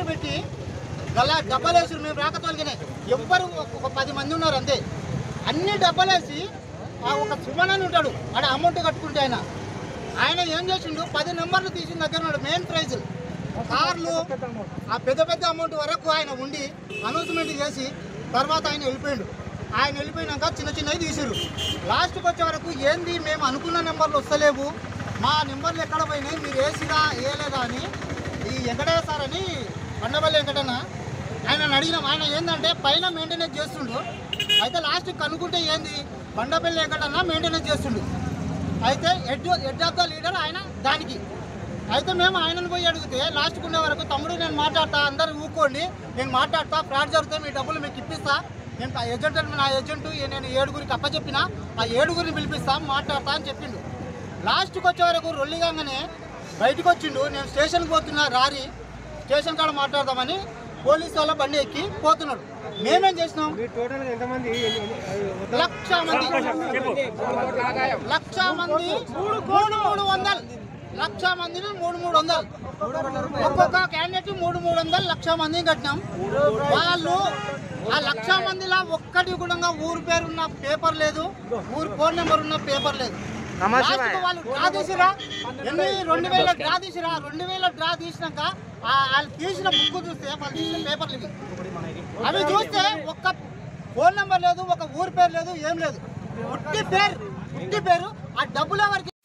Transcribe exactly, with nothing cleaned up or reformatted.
పెట్టి గలా డబ్బాలేసి మేము రాకతోలిగానే ఎవ్వరు ఒక పది మంది ఉన్నారు అంతే. అన్ని డబ్బాలేసి ఒక సుమన్ అని ఉంటాడు ఆడ అమౌంట్ కట్టుకుంటే ఆయన ఆయన ఏం చేసిండు పది నెంబర్లు తీసిన దగ్గర ఉన్నాడు. మెయిన్ ప్రైజులు కార్లు ఆ పెద్ద పెద్ద అమౌంట్ వరకు ఆయన ఉండి అనౌన్స్మెంట్ చేసి తర్వాత ఆయన వెళ్ళిపోయిండు. ఆయన వెళ్ళిపోయినాక చిన్న చిన్నవి తీసిరు. లాస్ట్కి వచ్చే వరకు ఏంది మేము అనుకున్న నెంబర్లు వస్తలేవు, మా నెంబర్లు ఎక్కడ పోయినాయి, మీరు వేసిరా వేయలేదా అని ఈ వెంకటేశ్వరని కొండపల్లి వెంకటన్న ఆయన అడిగినాం. ఆయన ఏంటంటే పైన మెయింటెనెన్స్ చేస్తుండు. అయితే లాస్ట్కి కనుక్కుంటే ఏంది కొండపల్లి వెంకటన్న మెయింటెనెన్స్ చేస్తుండు. అయితే head head of the leader ఆయన దానికి. అయితే మేము ఆయనను పోయి అడిగితే లాస్ట్కి ఉండే వరకు తమ్ముడు నేను మాట్లాడతా, అందరు ఊక్కోండి, నేను మాట్లాడతా, ఫ్రాడ్ జరిగితే మీ డబ్బులు మీకు ఇప్పిస్తా, నేను ఏజెంట్ నా ఏజెంట్ నేను ఏడుగురికి అప్పచెప్పిన ఆ ఏడుగురిని పిలిపిస్తా మాట్లాడతా అని చెప్పిండు. లాస్ట్కి వచ్చే వరకు రొల్లిగానే బయటకు వచ్చిండు. నేను స్టేషన్కి పోతున్నా రారి స్టేషన్ కాడ మాట్లాడదామని పోలీసు వాళ్ళ బండి ఎక్కి పోతున్నాడు. మేమేం చేసినాం లక్ష మంది లక్ష మంది మూడు మూడు వందలు లక్ష మందిని మూడు మూడు వందలు ఒక్కొక్క క్యాండిడేట్ మూడు మూడు వందలు లక్ష మందిని కట్టినాం. వాళ్ళు ఆ లక్ష మందిలో ఒక్కటి కూడా ఊరు పేరున్న పేపర్ లేదు, ఊరు ఫోన్ నెంబర్ ఉన్న పేపర్ లేదు. వాళ్ళు డ్రా తీసిరా ఎన్ని రెండు వేల డ్రా తీసిరా రెండు వేల డ్రా తీసినాక వాళ్ళు తీసిన బుక్ చూస్తే వాళ్ళు తీసిన పేపర్లు ఇవి అవి చూస్తే ఒక్క ఫోన్ నెంబర్ లేదు, ఒక ఊరు పేరు లేదు, ఏం లేదు, ఉట్టి పేరు ఉట్టి పేరు. ఆ డబ్బులు ఎవరికి